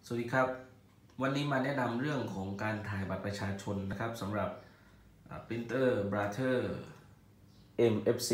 สวัสดีครับวันนี้มาแนะนำเรื่องของการถ่ายบัตรประชาชนนะครับสำหรับ Printer Brother MFC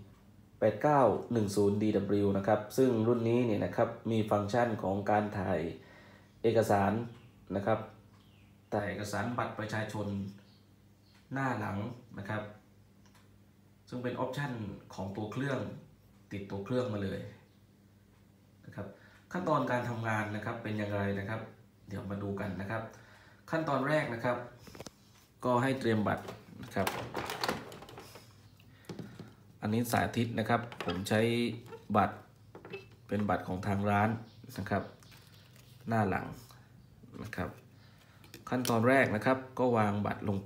8910DW นะครับซึ่งรุ่นนี้เนี่ยนะครับมีฟังก์ชันของการถ่ายเอกสารนะครับถ่ายเอกสารบัตรประชาชนหน้าหลังนะครับซึ่งเป็นออปชันของตัวเครื่องติดตัวเครื่องมาเลยนะครับขั้นตอนการทำงานนะครับเป็นอย่างไรนะครับเดี๋ยวมาดูกันนะครับขั้นตอนแรกนะครับก็ให้เตรียมบัตรนะครับอันนี้สาธิตนะครับผมใช้บัตรเป็นบัตรของทางร้านนะครับหน้าหลังนะครับขั้นตอนแรกนะครับก็วางบัตรลงไป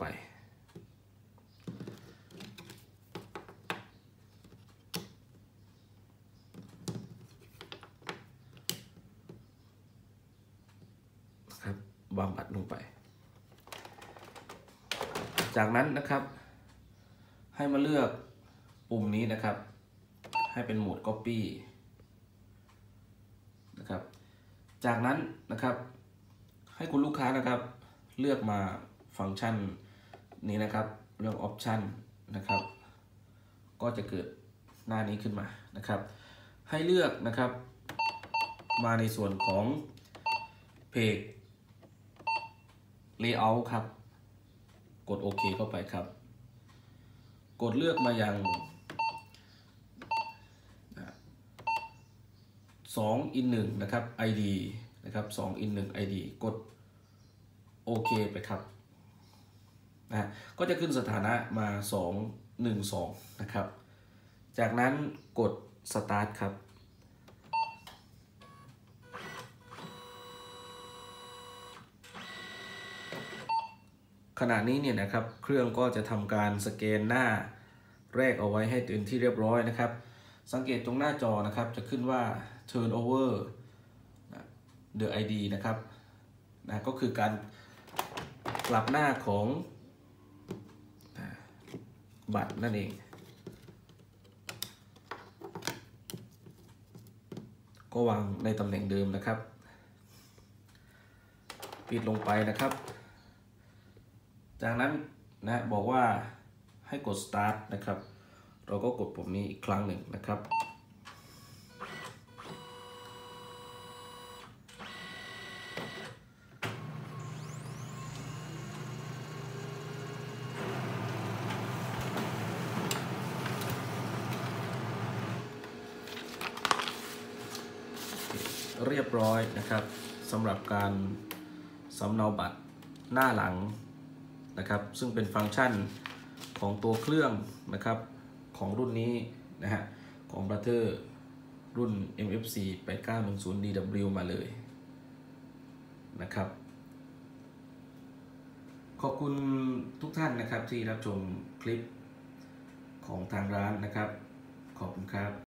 วางบัตรลงไปจากนั้นนะครับให้มาเลือกปุ่มนี้นะครับให้เป็นโหมด Copy นะครับจากนั้นนะครับให้คุณลูกค้านะครับเลือกมาฟังก์ชันนี้นะครับเรื่อง Option นะครับก็จะเกิดหน้านี้ขึ้นมานะครับให้เลือกนะครับมาในส่วนของ Page Layout ครับกดโอเคเข้าไปครับกดเลือกมาอย่าง2 in 1นะครับ ID นะครับ2 in 1 ID กดโอเคไปครับก็จะขึ้นสถานะมา212นะครับจากนั้นกด Start ครับขณะนี้เนี่ยนะครับเครื่องก็จะทำการสแกนหน้าแรกเอาไว้ให้เป็นที่เรียบร้อยนะครับสังเกตตรงหน้าจอนะครับจะขึ้นว่า turn over the ID นะครับก็คือการกลับหน้าของบัตรนั่นเองก็วางในตำแหน่งเดิมนะครับปิดลงไปนะครับจากนั้นบอกว่าให้กด start นะครับเราก็กดปุ่มนี้อีกครั้งหนึ่งนะครับเรียบร้อยนะครับสำหรับการสำเนาบัตรหน้าหลังนะครับซึ่งเป็นฟังก์ชันของตัวเครื่องนะครับของรุ่นนี้นะฮะของ Brother รุ่น MFC 8910DW มาเลยนะครับขอบคุณทุกท่านนะครับที่รับชมคลิปของทางร้านนะครับขอบคุณครับ